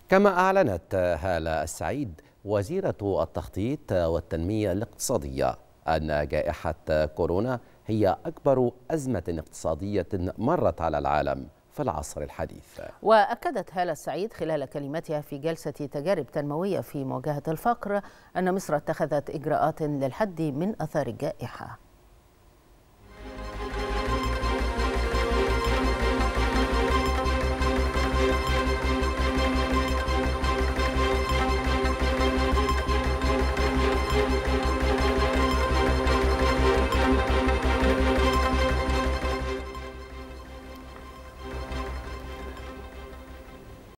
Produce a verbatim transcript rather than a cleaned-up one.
كما أعلنت هالة السعيد وزيرة التخطيط والتنمية الاقتصادية أن جائحة كورونا هي أكبر أزمة اقتصادية مرت على العالم في العصر الحديث. وأكدت هالة السعيد خلال كلمتها في جلسة تجارب تنموية في مواجهة الفقر أن مصر اتخذت إجراءات للحد من آثار الجائحة.